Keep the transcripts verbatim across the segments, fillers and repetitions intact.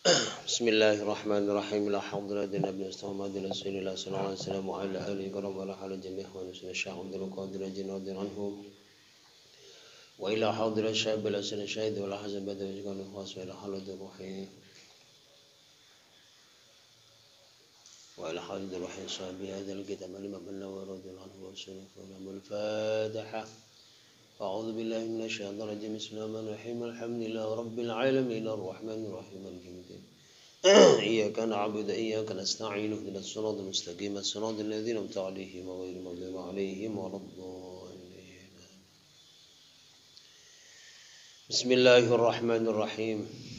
Bismillahirrahmanirrahim. La haula wala quwwata illa billah. Sallallahu alaihi wasallam wa ala alihi wa ala hal jami' wa nusna syahudul qadir jinadun anhum. Wa ila hadra syab la sana syahid wa la hazab badu jikan khas wa ila halud ruhi. Wa ila halud ruhi sabi hadzal kitab al-imam an-Nawawi radhiyallahu anhu wa sallallahu al-Fatiha. أعوذ بالله من الشيطان الرجيم بسم الله الرحمن الرحيم الحمد لله رب العالمين الرحمن الرحيم مالك يوم الدين إياك نعبد وإياك نستعين اهدنا الصراط المستقيم صراط الذين أنعمت عليهم غير المغضوب عليهم ولا الضالين بسم الله الرحمن الرحيم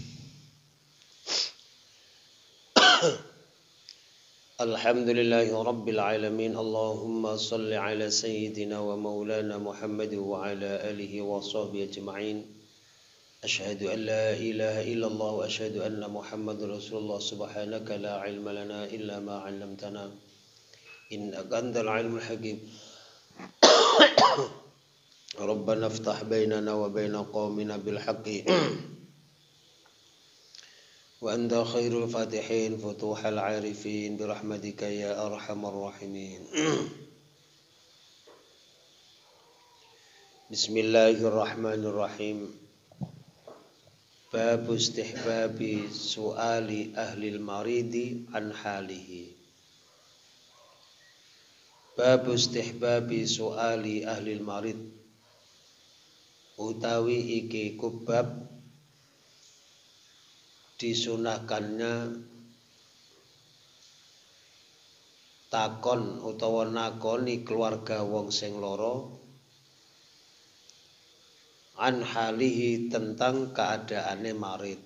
الحمد لله رب العالمين اللهم صل على سيدنا ومولانا محمد وعلى آله وصحبه أجمعين أشهد أن لا إله إلا الله وأشهد أن محمد رسول الله سبحانك لا علم لنا إلا ما علمتنا إنك أنت العلم الحكيم ربنا افتح بيننا وبين قومنا بالحق وأنت خير الفاتحين فتوح العارفين برحمتك يا أرحم الراحمين بسم الله الرحمن الرحيم باب استحباب سؤال أهل المريض عن حاله باب استحباب سؤال أهل المريض utawi iki kubab disunahkannya takon utawa nakoni keluarga wong sing loro an halihi tentang keadaane marid.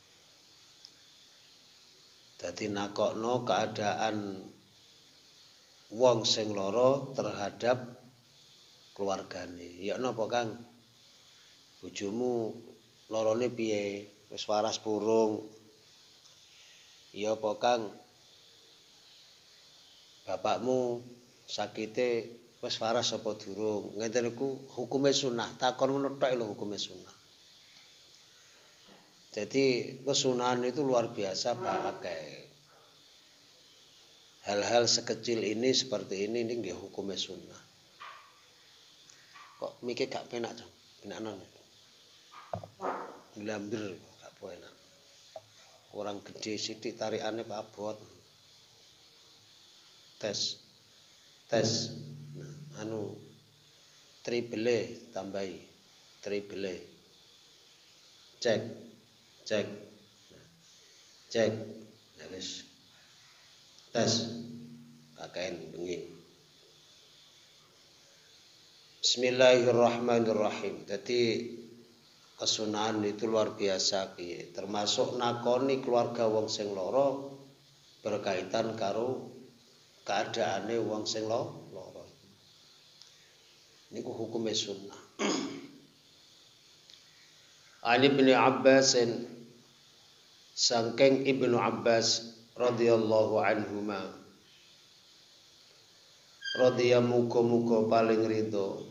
Dadi nakokno keadaan wong sing loro terhadap keluargane. Ya napa Kang? Bojomu lorone piye? Wis waras burung? Ya apa Kang? Bapakmu sakite wis waras apa durung? Ngeten niku hukume sunah. Takon ngono tok lho hukume sunah. Jadi kesunahan itu luar biasa pakai. Hal-hal sekecil ini seperti ini ini nggih hukume sunah. Kok mikir gak penak, Jang? Penakan. Glambir gak enak. Orang gede sithik tarikane Pak Abot. Tes. Tes. Nah, anu triple tambahi. Triple. Cek. Cek. Cek. Nah, wis. Tes. Kakean bengi. Bismillahirrahmanirrahim. Jadi kesunahan itu luar biasa piye, termasuk nakoni keluarga wong sing loro berkaitan karo keadaane wong sing loro. Niku hukume sunnah. Ali bin Abbas saking Ibnu Abbas radhiyallahu anhuma radhiyallahu muga paling ridho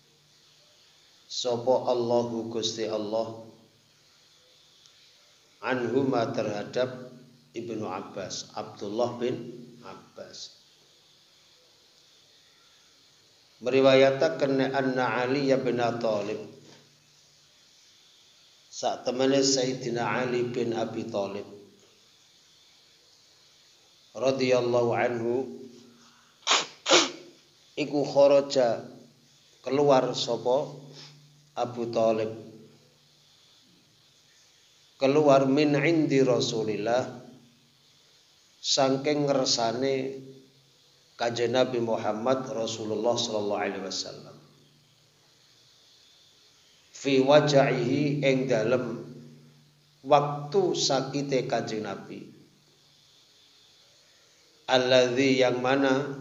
sapa Allahu Gusti Allah anhuma terhadap Ibnu Abbas, Abdullah bin Abbas. Meriwayataken anna Ali bin Thalib sak temene Sayyidina Ali bin Abi Thalib radhiyallahu anhu iku kharaja keluar sapa Abu Thalib keluar min indi Rasulillah saking ngersane Kanjeng Nabi Muhammad Rasulullah sallallahu alaihi wasallam fi wajhihi ing dalem waktu sakite Kanjeng Nabi alladzi yang mana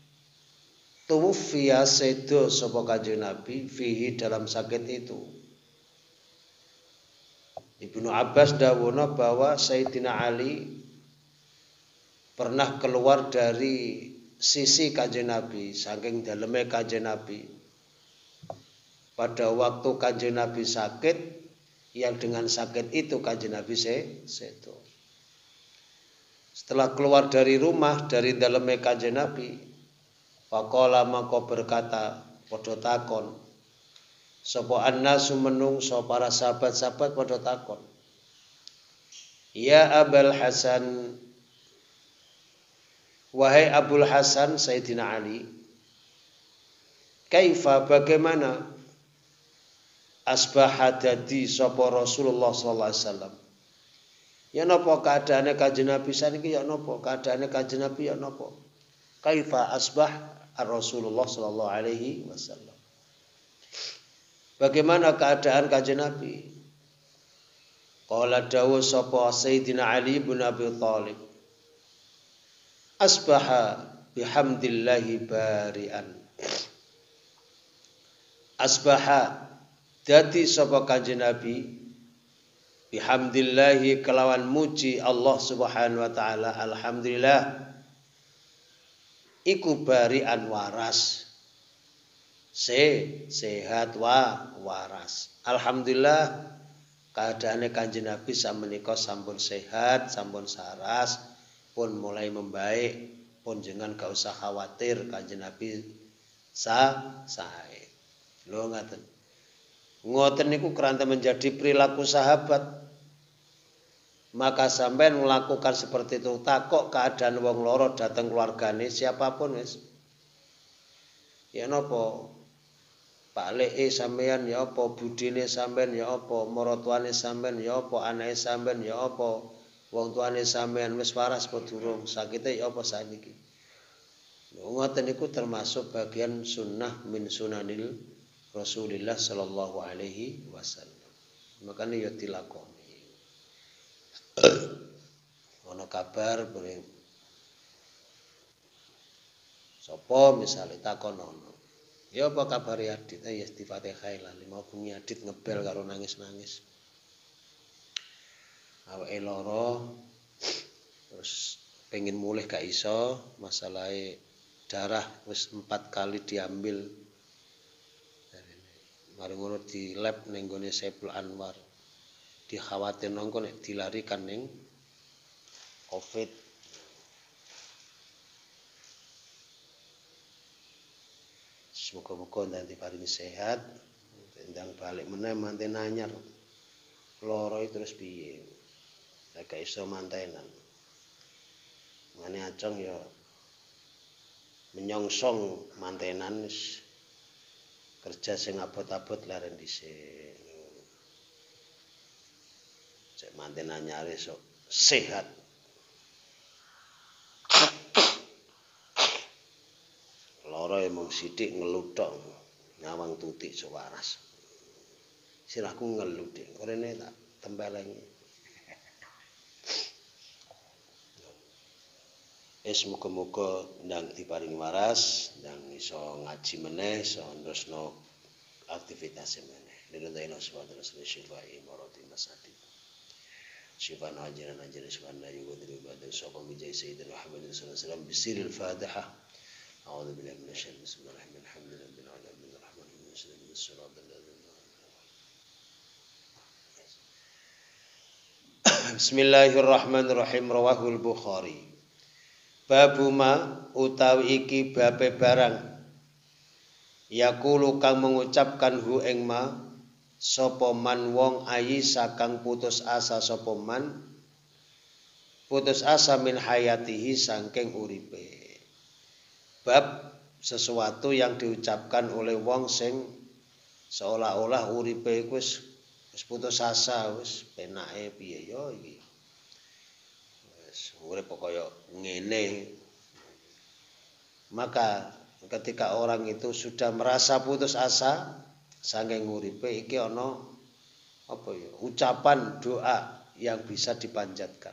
tuwfiya sedo sapa Kanjeng Nabi fihi dalam sakit itu. Ibnu Abbas dawuhna bahwa Sayyidina Ali pernah keluar dari sisi Kanjeng Nabi saking daleme Kanjeng Nabi pada waktu Kanjeng Nabi sakit yang dengan sakit itu Kanjeng Nabi sedo. Setelah keluar dari rumah dari daleme Kanjeng Nabi, faqala maka berkata padha takon sapa annasu menungso para sahabat-sahabat padha takon, ya Abul Hasan, wahai Abul Hasan Sayyidina Ali, kaifa bagaimana asbaha dadi sapa Rasulullah sallallahu alaihi wasallam, ya napa keadaane Kanjeng Nabi saniki, ya napa keadaane Kanjeng Nabi, ya napa kaifa asbah ar-Rasulullah sallallahu alaihi wasallam, bagaimana keadaan Kanjeng Nabi. Qala dawu sapa Sayyidina Ali bin Abi Thalib, asbaha bihamdillahi barian, asbaha dadi sapa Kanjeng Nabi bihamdillahi kelawan muji Allah Subhanahu wa taala, alhamdulillah iku barian waras, se sehat wa waras. Alhamdulillah keadaane Kanjeng Nabi samenika sampun sehat, sampun saras, pun mulai membaik, pun jangan gak usah khawatir Kanjeng Nabi sa sae. Lho ngaten. Ngoten niku kerana menjadi perilaku sahabat. Maka sampean melakukan seperti itu, takok keadaan wong loro datang keluargane siapapun wis. Ya napa? Pak Leke sampean ya apa, budine sampean ya apa, maratuane sampean ya apa, anake sampean ya apa, wong tuane sampean wis waras apa durung, sakite ya apa saniki. Ngoten niku termasuk bagian sunnah min sunanil Rasulullah sallallahu alaihi wasallam. Makane ya dilakoni. Ono kabar beri sapa misale takon ono, ya apa kabar Adit, ya istifate khair lah, lima bengi Adit ngebel karo nangis-nangis, awake lara terus pengen mulih gak iso, masalahe darah wis empat kali diambil, mari ngono di lab ning gone Saiful Anwar, dikhawatir nongko nek dilarikan ning Covid. Semoga-moga nanti paling sehat, ndang balik meneh manten anyar. Loro terus piye? Gak iso mantenan. Mane acong ya menyongsong mantenan wis kerja sing abot-abot laren dhisik. Cek manten anyar esuk sehat. Loro emang sithik ngeluthok ngawang tutik sewaras. Sirahku ngeluh dik, korene tak tempelengi. Es muga-muga ndang diparingi waras, ndang iso ngaji meneh, iso nerusno aktivitas meneh. Lillahi subhanahu wa ta'ala syifai marati masadi. Syifan ajaran ajaran syifan la yughadiru ba'da sapa bijai sayyidina Muhammad sallallahu alaihi wasallam bisiril Fatihah. A'udzu billahi minasyaitonir rajim. Bismillahirrahmanirrahim. Alhamdulillahirabbil alamin arrahmanir rahim. Shiratal ladzina Bismillahirrahmanirrahim. Rawahul Bukhari. Babu ma utawi iki babe barang yaqulu kang mengucapkan hu ing ma sapa man wong ayi sakang putus asa sapa man putus asa min hayatihi saking uripe. Bab sesuatu yang diucapkan oleh wong sing seolah-olah uripe iku wis wis putus asa, wis penake piye yo iki. Wis urip kaya ngene. Maka ketika orang itu sudah merasa putus asa saking uripe, iki ana apa ya? Ucapan doa yang bisa dipanjatkan.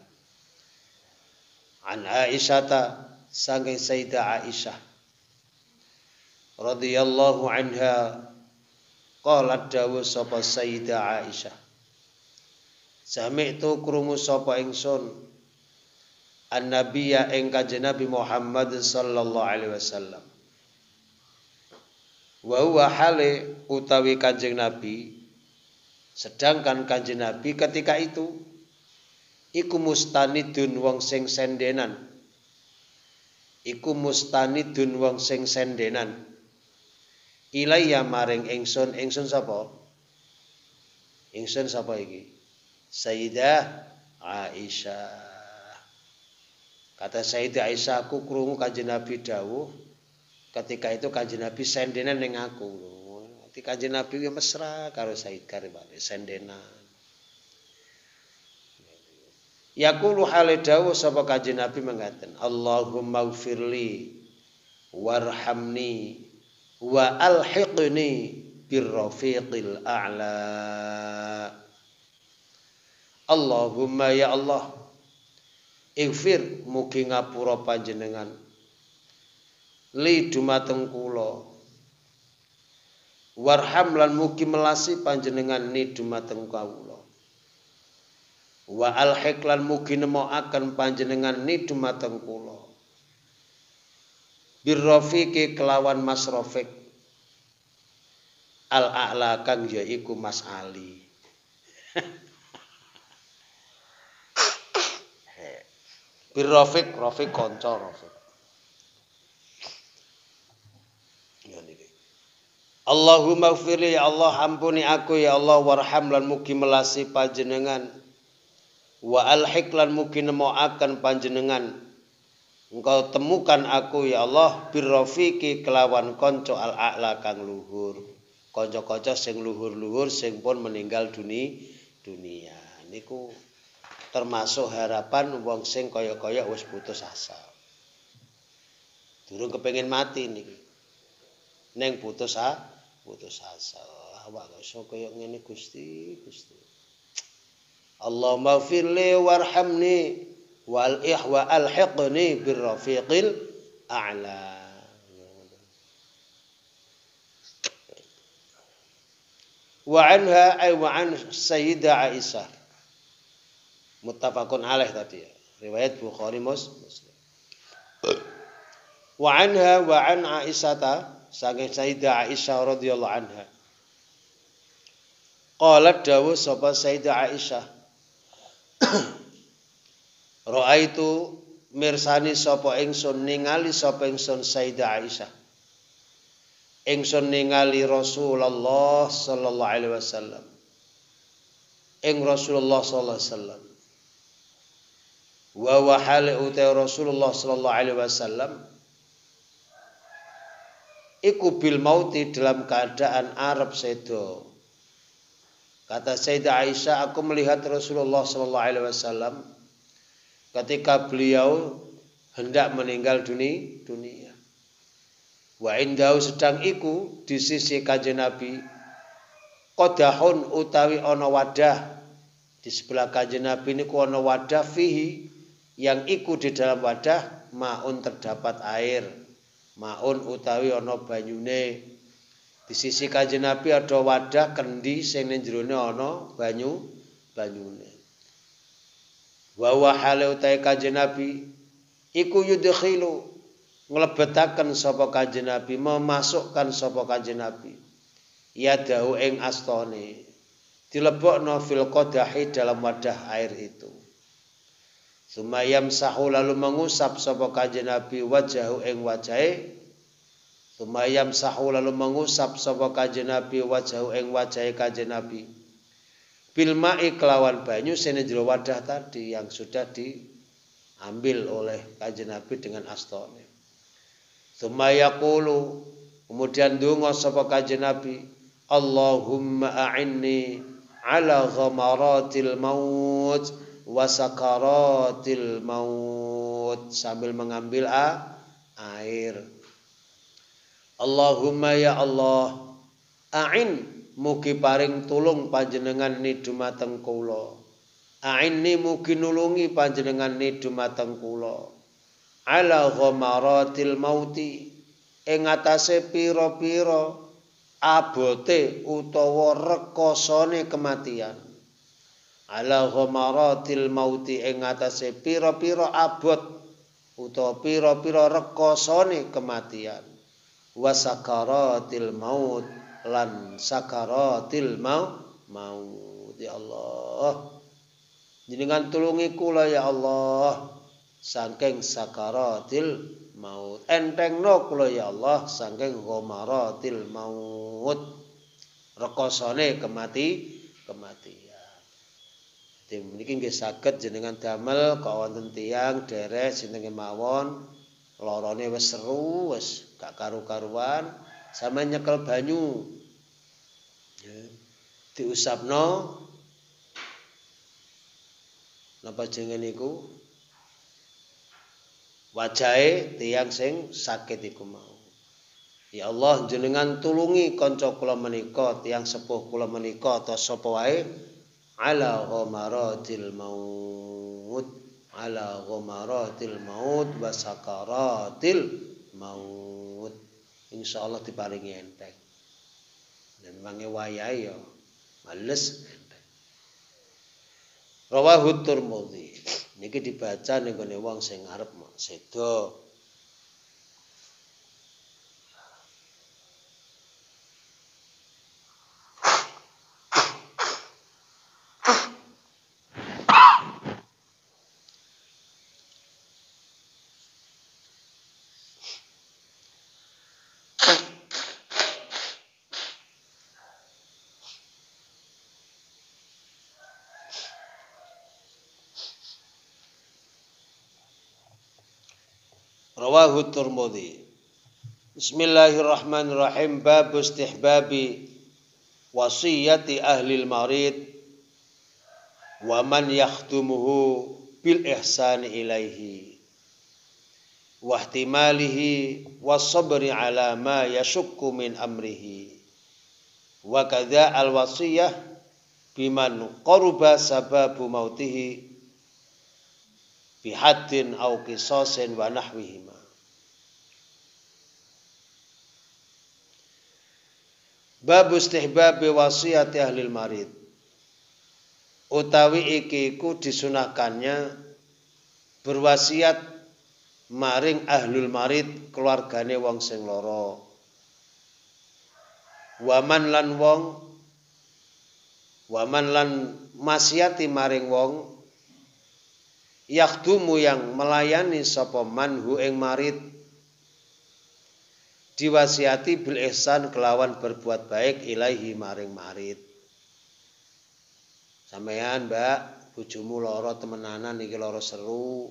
An Aisyata saking Sayyidah Aisyah radhiyallahu anha qalat dawu sapa Sayyidah Aisyah, sami'tu krungu sapa ingsun an-nabiyya ing Kanjeng Nabi Muhammad sallallahu alaihi wasallam, wa huwa hale utawi Kanjeng Nabi, sedangkan Kanjeng Nabi ketika itu iku mustanidun wong sing sendenan iku mustanidun wong sing sendenan ilayya maring ingsun ingsun sapa ingsun sapa iki Sayyidah Aisyah. Kata Sayyidah Aisyah, aku krungu Kanjeng Nabi dawuh ketika itu Kanjeng Nabi sendenan ning aku. Nanti Kanjeng Nabi ya mesra karo Sayyid Karim sendenan. Yaqulu hale dawuh sapa Kanjeng Nabi mengatakan, Allahumma ighfirli warhamni wa alhiqni birrafiqil a'la. Allahumma ya Allah, ighfir mugi ngapura panjenengan li dumateng kula, warham lan mugi melasi panjenengan ni dumateng kawula, wa alhiq lan mugi nemokaken panjenengan ni dumateng kula birrafiqi kelawan Mas Rafiq al a'la kang yaiku Mas Ali. Birrafiq, Rafiq kanca Rafiq. Allahumma ighfirli ya Allah, ampuni aku ya Allah, warham lan mugi melasi panjenengan, wa alhiq lan mugi nemokaken panjenengan, engkau temukan aku ya Allah birrafiqi kelawan kanca al a'la kang luhur, kanca-kanca sing luhur-luhur sing pun meninggal dunia dunia niku termasuk harapan wong sing kaya-kaya wis putus asa. Durung kepengin mati niki. Ning putus asa, putus asa. Awak kok iso kaya ngene Gusti, Gusti. Allahumma firli warhamni wal ihwa alhiqni birrafiqil a'la. Wa anha ay wa an Sayyidah Aisyah. Muttafaqun alaih tadi ya. Riwayat Bukhari Muslim. Wa anha wa an Aisyata saking Sayyidah Aisyah radhiyallahu anha. Qalat dawuh sapa Sayyidah Aisyah. Ra'aitu mirsani sapa ingsun ningali sapa ingsun Sayyidah Aisyah. Ingsun ningali Rasulullah sallallahu alaihi wasallam. Ing Rasulullah sallallahu alaihi wasallam. Wa wa hal uta Rasulullah sallallahu alaihi wasallam iku bil mauti dalam keadaan arep sedo. Kata Sayyidah Aisyah, aku melihat Rasulullah sallallahu alaihi wasallam ketika beliau hendak meninggal dunia dunia. Wa indau sedang iku di sisi Kanjeng Nabi qadahun utawi ana wadah di sebelah Kanjeng Nabi niku ana wadah fihi yang iku di dalam wadah maun terdapat air, maun utawi ana banyune. Di sisi Kanjeng Nabi ada wadah kendi sing ning jerone ana banyu banyune. Wa wa hale utawi Kanjeng Nabi iku yudkhilu nglebetaken sapa Kanjeng Nabi, memasukkan sapa Kanjeng Nabi yadahu ing astane, dilebokno fil qadahi dalam wadah air itu. Sumayam sahu lalu mengusap sapa Kanjeng Nabi wajahu ing wajahe. Sumayam sahu lalu mengusap sapa Kanjeng Nabi wajahu ing wajahe Kanjeng Nabi. Bil ma'i kelawan banyu sing jero wadah tadi yang sudah diambil oleh Kanjeng Nabi dengan astane. Sumayaqulu kemudian donga sapa Kanjeng Nabi, Allahumma a'inni ala ghamaratil maut wa sakaratil maut, sambil mengambil a, air. Allahumma ya Allah, a'in mugi paring tulung panjenengan ni dumateng kula. A'inni mugi nulungi panjenengan ni dumateng kula. Ala ghamaratil mauti ing atase pira-pira abote utawa rekosane kematian. Ala ghamaratil mauti ing atase pira-pira abot utawa pira-pira rekosane kematian. Wa sakaratil maut lan sakaratil maut. Ya Allah, jenengan tulungi kula ya Allah saking sakaratil maut. Entengno kula ya Allah saking ghamaratil maut. Rekosane kemati kematian. Dadi mriki nggih saged jenengan damel kok wonten tiyang derek sinten mawon lorone wis seru wis gak karu-karuan sampe nyekel banyu. Ya. Diusapno napa jenenge niku wajahe tiyang sing sakit iku mau. Ya Allah jenengan tulungi kanca kula menika tiyang sepuh kula menika atau sapa wae ala ghamaratil maut ala ghamaratil maut wa sakaratil maut. Insyaallah diparingi enteng. Dan mangi wayahe ya males enteng. Rawahu Tirmidzi. Niki dibaca ning gone wong sing arep sedo. Rawahu Tirmidzi. Bismillahirrahmanirrahim. Bab istihbabi wasiyati ahli al-marid wa man yakhdumuhu bil ihsan ilaihi wa ihtimalihi was sabri ala ma yashukku min amrihi wa kadza al wasiyah biman qaruba sababu mautihi bihaddin au qisasin wa nahwihima. Bab istihbab wasiyati ahli marid. Utawi iki iku disunahkannya berwasiat maring ahlul marid keluargane wong sing lara. Waman lan wong waman lan maksiati maring wong yakhdumu yang melayani sapa manhu ing marid diwasiati bil ihsan kelawan berbuat baik ilaihi maring marid. Sampeyan Mbak, bojomu lara temenanan iki lara seru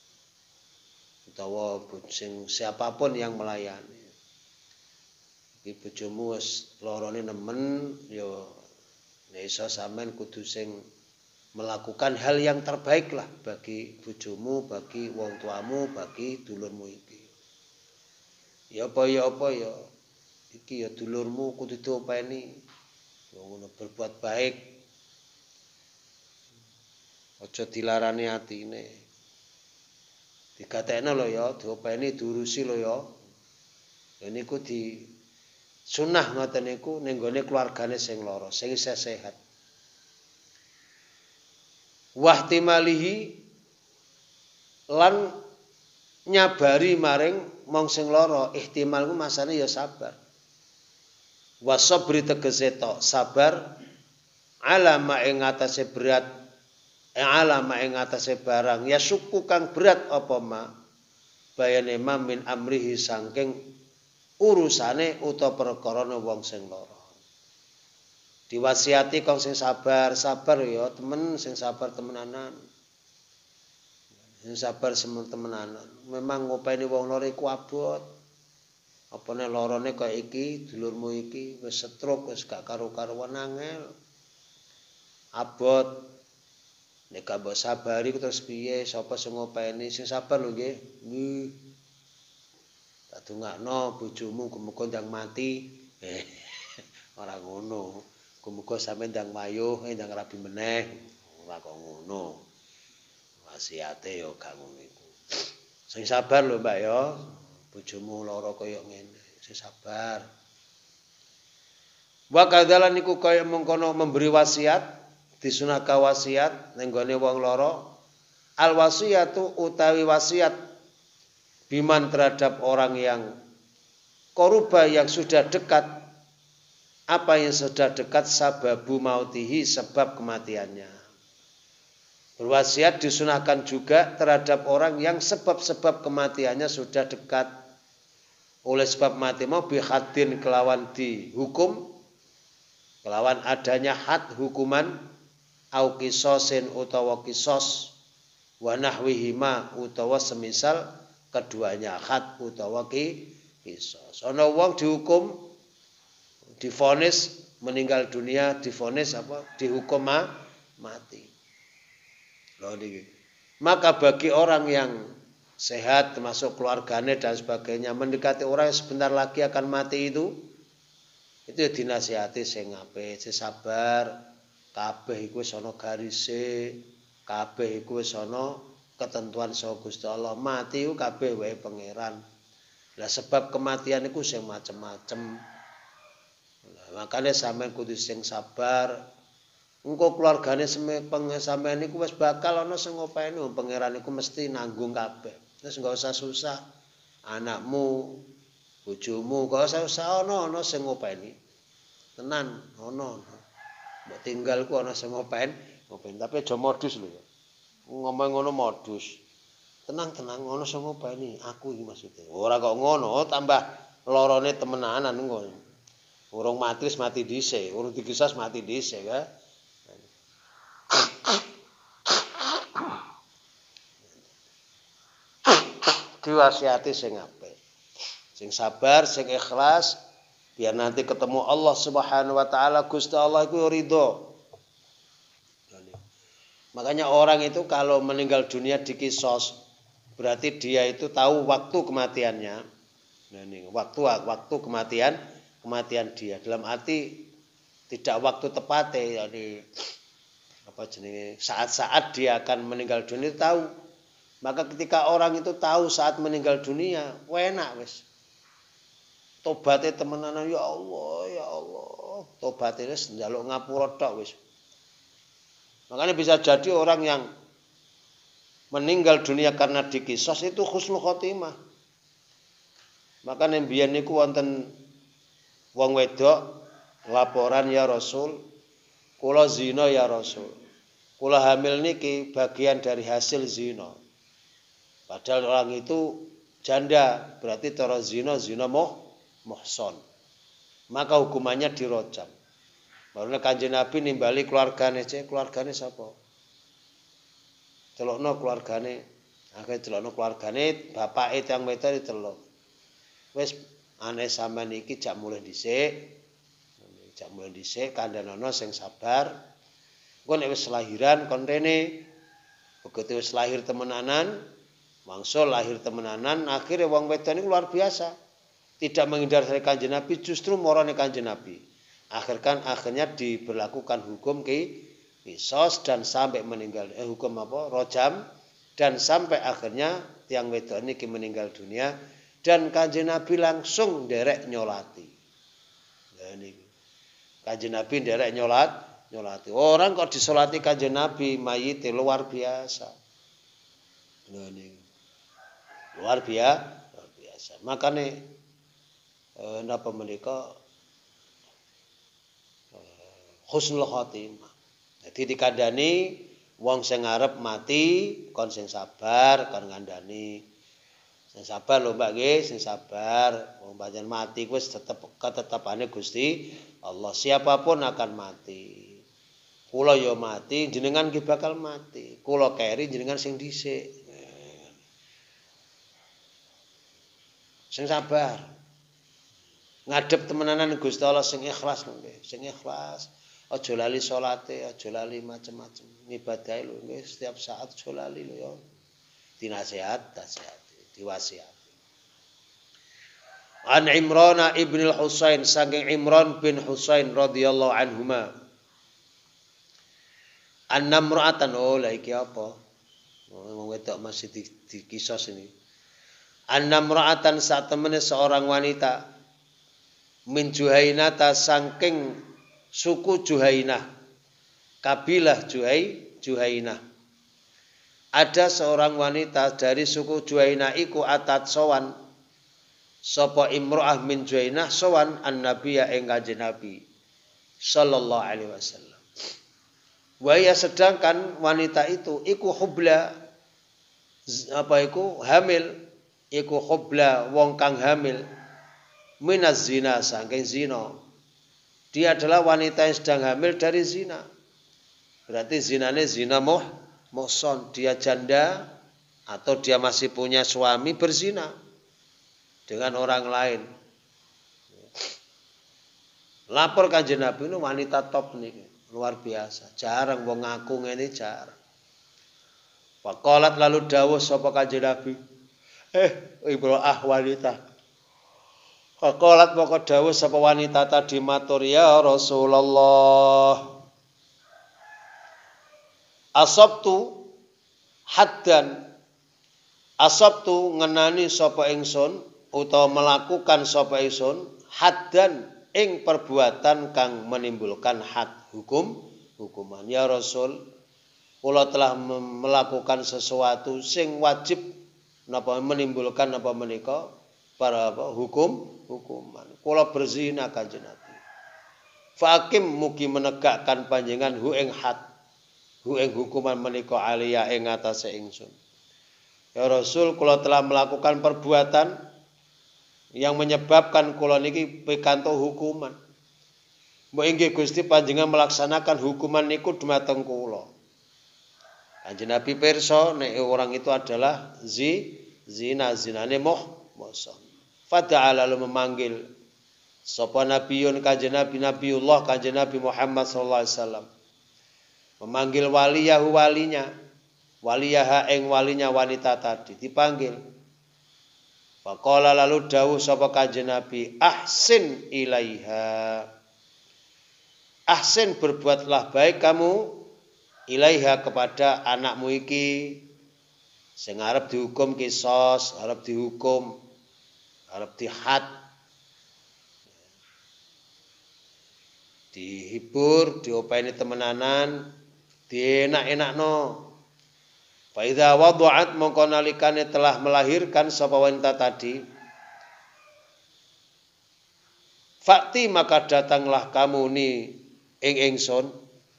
utawa sing siapapun yang melayani. Iki bojomu wis larane nemen ya nek iso sampean kudu sing melakukan hal yang terbaik lah bagi bojomu, bagi wong tuamu, bagi dulurmu iki. Ya apa ya apa ya iki ya dulurmu kudu diopeni. Ngono berbuat baik. Aja dilarani atine. Digatekno lho ya, diopeni diurusi lho ya. Ya niku di sunah ngoten niku ning gone keluargane sing lara, sing isih sehat. Wahtimalihi lan nyabari maring mong sing lara, ihtimal ku masane ya sabar. Wasabri tegese tok sabar ala ma ing atase berat eh ala ma ing atase barang ya suku kang berat apa ma bayane ma min amrihi saking urusane utawa perkarane wong sing lara. Diwasiati kong sing sabar, sabar ya temen sing sabar temenanan. Sing sabar temenanan. Memang ngopeni wong lara iku abot. Apane larane kaya iki, dulurmu iki wis stroke, wis gak karo-karuan angel. Abot. Nek gak mbok sabari terus piye? Sapa sing ngopeni? Sing sabar lho nggih. Nggih. Tak dongakno bojomu muga ndang mati. Eh, ora ngono. Muga sampe ndang mayuh, ndang rabi meneh. Ora kok ngono. Wasiate ya gak ngono iku. Sing sabar lho Mbak ya. Bojomu lara kaya ngene, sing sabar. Wa kadzalan niku kaya mengkono memberi wasiat, disunahka wasiat ning gone wong lara. Al wasiyatu utawi wasiat biman terhadap orang yang koruba yang sudah dekat, apa yang sudah dekat sababu mautihi sebab kematiannya. Berwasiat disunahkan juga terhadap orang yang sebab-sebab kematiannya sudah dekat. Oleh sebab mati mau bihadin kelawan dihukum, kelawan adanya had hukuman, au kisosin utawa kisos, wa nahwihima utawa semisal keduanya had utawa kisos. Ana wong dihukum, divonis meninggal dunia, divonis apa? Dihukum mati. Maka bagi orang yang sehat termasuk keluarganya dan sebagainya mendekati orang yang sebentar lagi akan mati itu itu dinasihati sing apik, sing sabar, kabeh iku wis ana garise, kabeh iku wis ana ketentuan saka Gusti Allah. Mati iku kabeh wae pangeran. Lah sebab kematian iku sing macem-macem. Lah makane sampean kudu sing sabar. Engko keluargane sampeyan niku wis bakal ana sing ngopeni pangeran iku mesti nanggung kabeh. Wis enggak usah susah. Anakmu, bojomu, enggak usah susah ana ana sing ngopeni. Tenan ana. Mbok tinggal ku ana sing ngopen, ngopen tapi aja modus lho ya. Ngomong ngono modus. Tenang-tenang ana sing ngopeni, aku iki maksudnya. Ora kok ngono, tambah lorone temenanan ngono. Urung mati wis mati dhisik, urung dikisos mati dhisik ya. Diwasiati sing apik, sing sabar, sing ikhlas, biar nanti ketemu Allah Subhanahu wa taala. Gusti Allah itu ridho. Makanya orang itu kalau meninggal dunia dikisos, berarti dia itu tahu waktu kematiannya. Nah, ini waktu waktu kematian kematian dia dalam arti tidak waktu tepat ya, yani apa jenenge saat-saat dia akan meninggal dunia tahu. Maka ketika orang itu tahu saat meninggal dunia, enak wis. Tobatnya temenanan, ya Allah, ya Allah. Tobatnya wis njaluk ngapura tok wis. Makanya bisa jadi orang yang meninggal dunia karena dikisos itu husnul khotimah. Maka mbiyen niku wonten wong wedok laporan, ya Rasul, kula zina ya Rasul. Kula hamil niki bagian dari hasil zina. Padahal orang itu janda, berarti cara zina zina moh muhson. Maka hukumannya dirojam. Baru Kanjeng Nabi nimbali keluargane, cek keluargane sapa? Celokno keluargane, akhire celokno keluargane, bapake tiyang wedok dicelok. Wis aneh sampean iki jak mulih dhisik. Jak mulih dhisik kandhanono sing sabar. Engko nek wis lahiran kon rene. Begitu wis lahir temenanan, mangsul lahir temenanan, akhirnya wong wedok ini luar biasa. Tidak menghindar dari Kanjeng Nabi, justru marane Kanjeng Nabi. Akhirkan akhirnya diberlakukan hukum kisos dan sampai meninggal. Eh hukum apa? Rojam dan sampai akhirnya tiang wedok ini meninggal dunia dan Kanjeng Nabi langsung derek nyolati. Nah ini Kanjeng Nabi derek nyolat, nyolati. Orang kok disolati Kanjeng Nabi mayit luar biasa. Nah ini luar biasa, luar biasa. Makanya eh, napa menika eh, husnul khotimah. Jadi dikandani wong sing arep mati kon sing sabar, kon ngandani. Sing sabar lho Mbak nggih, sing sabar. Wong pancen mati kuwi tetep ketetapane Gusti Allah. Siapapun akan mati. Kula ya mati, jenengan nggih bakal mati. Kula keri jenengan sing dhisik. Sing sabar. Ngadep temenanan Gusti Allah sing ikhlas nggih, sing ikhlas. Aja lali salate, aja lali macem-macem. Ngibadahi lho nggih setiap saat aja lali lho ya. Dinasihat, nasihat, diwasiat. An Imran ibn al-Husain saking Imran bin Husain radhiyallahu anhuma. An-namra'atan oh la iki apa? Wong wedok masih di, di kisos ini. An-namra'atan saat temene seorang wanita min Juhainata saking suku Juhainah, kabilah Juhai, Juhainah. Ada seorang wanita dari suku Juhainah iku atat sowan sapa imro'ah min Juhainah sowan an-nabiyya ing Kanjeng Nabi sallallahu alaihi wasallam. Waya sedangkan wanita itu iku hubla apa iku hamil, iku hubla wong kang hamil minaz zina saking zina. Dia adalah wanita yang sedang hamil dari zina. Berarti zinanya zina muh muhson, dia janda atau dia masih punya suami berzina dengan orang lain. Lapor Kanjeng Nabi ini wanita top nih. Luar biasa, jarang wong ngaku ngene jarang. Faqalat lalu dawuh sapa Kanjeng Nabi, eh imro'ah wanita. Faqalat moko dawuh sapa wanita tadi matur, ya Rasulullah, asabtu haddan, asabtu ngenani sapa ingsun utawa melakukan sapa ingsun haddan ing perbuatan kang menimbulkan had, hukum hukuman. Ya Rasul, kula telah melakukan sesuatu sing wajib napa menimbulkan napa menika para apa hukum hukuman. Kula berzina Kanjeng Nabi. Fakim mugi menegakkan panjenengan hu ing had, hu ing hukuman menika aliyah ing atase ingsun. Ya Rasul, kula telah melakukan perbuatan yang menyebabkan kula niki pikantuk hukuman. Mbok inggih Gusti panjenengan melaksanakan hukuman niku dumateng kula. Kanjeng Nabi pirsa nek orang itu adalah zi zina zinane muh muhsan. Fada'ala lalu memanggil sapa nabiyun Kanjeng Nabi Nabiullah Kanjeng Nabi Muhammad sallallahu alaihi wasallam. Memanggil waliyahu walinya, waliyaha ing walinya wanita tadi dipanggil. Faqala lalu dawuh sapa Kanjeng Nabi, ahsin ilaiha. Ahsin berbuatlah baik kamu ilaiha kepada anakmu iki sing arep dihukum kisos, arep dihukum, arep dihad. Dihibur, diopeni temenanan, dienak-enakno. Fa idza wada'at mongko nalikane telah melahirkan sapa wanita tadi, fakti maka datanglah kamu ni ing ingsun.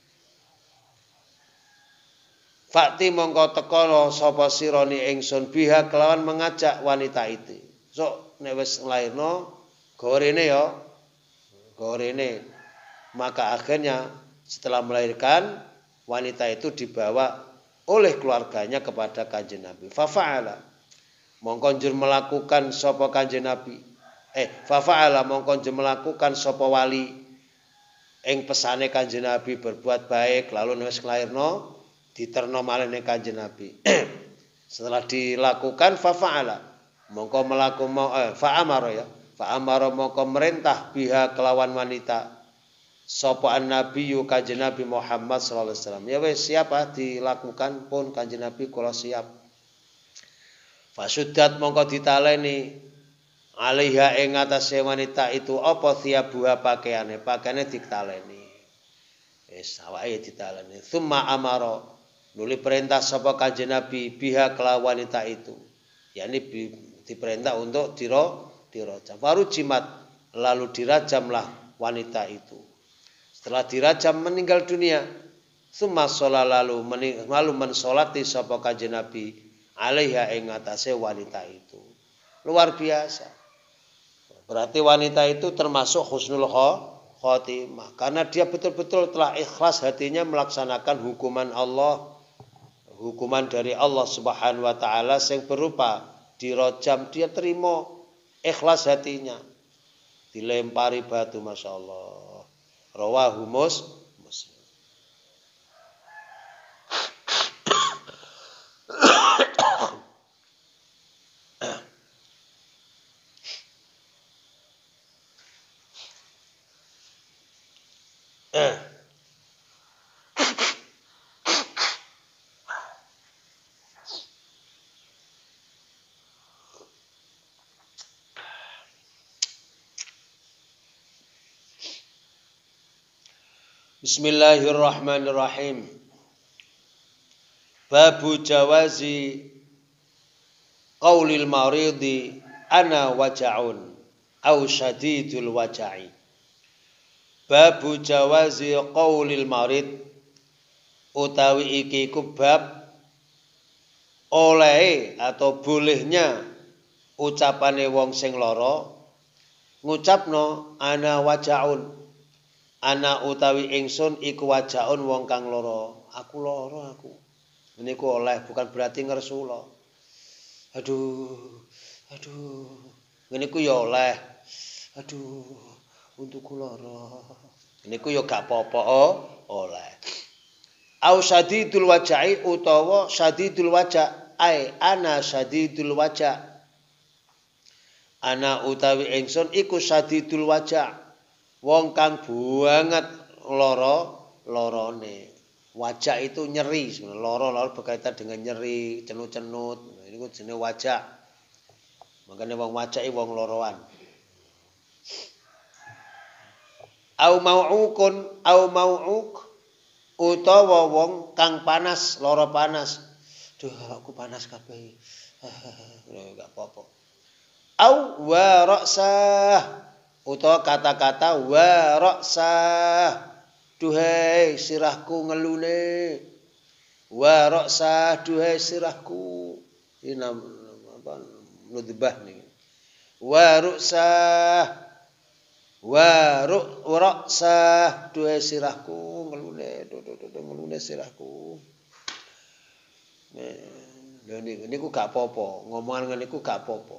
Fakti mongko teka sapa sira ni ingsun biha kelawan mengajak wanita itu. Sok nek wis nglairno gorene ya, gorene. Maka akhirnya setelah melahirkan wanita itu dibawa oleh keluarganya kepada Kanjeng Nabi. Fafa'ala mongko njur melakukan sapa Kanjeng Nabi. Eh fafa'ala mongko njur melakukan sapa wali ing pesane Kanjeng Nabi berbuat baik lalu wis lairno diterno malih ning Kanjeng Nabi. Setelah dilakukan fafa'ala mongko melakukan eh, fa'amara ya. Fa'amara mongko merintah biha kelawan wanita sapa an-nabiyyu Kanjeng Nabi Muhammad sallallahu alaihi wasallam. Ya wis siap ah dilakukan pun Kanjeng Nabi kula siap. Fasuddat mongko ditaleni alaiha ing atase wanita itu apa thiabuha pakaiane, pakaiane ditaleni. Wis awake ditaleni. Tsumma amara nuli perintah sapa Kanjeng Nabi biha kelawan wanita itu. yakni diperintah untuk diro dirajam. Baru jimat lalu dirajamlah wanita itu. Setelah dirajam meninggal dunia, summa sholat lalu mening, lalu mensolati sapa kanjeng Nabi alaiha ing atase wanita itu. Luar biasa. Berarti wanita itu termasuk husnul khotimah karena dia betul-betul telah ikhlas hatinya melaksanakan hukuman Allah, hukuman dari Allah Subhanahu wa taala yang berupa dirajam, dia terima ikhlas hatinya. Dilempari batu, Masya Allah. Rawahu Muslim. Bismillahirrahmanirrahim. Babu jawazi qaulil maridi ana waja'un au syadidul waja'i. Babu jawazi qaulil marid. utawi iki iku bab oleh atau bolehnya ucapane wong sing lara ngucapno ana wajaun ana utawi ingsun iku wajaun wong kang lara aku lara aku niku oleh bukan berarti ngersula aduh aduh ngene ku ya oleh aduh untukku lara niku ya gak apa-apa oh, oleh au syadidul wajai utawa syadidul wajah ai ana syadidul wajah ana utawi ingsun iku syadidul wajah wong kang banget lara larane wajah itu nyeri lara lara berkaitan dengan nyeri cenut-cenut ini ku jenenge wajah makanya wong wajah wong loroan au mau'ukun au mau'uk utawa wong kang panas lara panas duh aku panas kabeh. Enggak apa-apa. Au wa ra'sah utawa kata-kata wa ra'sah. Duhai sirahku ngelune. Wa ra'sah duhai sirahku. Ini nama apa? Nudbah nih. Wa ra'sah. Wa ra'sah duhai sirahku ngelune. Ngelune sirahku. Lha niku niku gak apa-apa, ngomongan ngene niku gak apa-apa.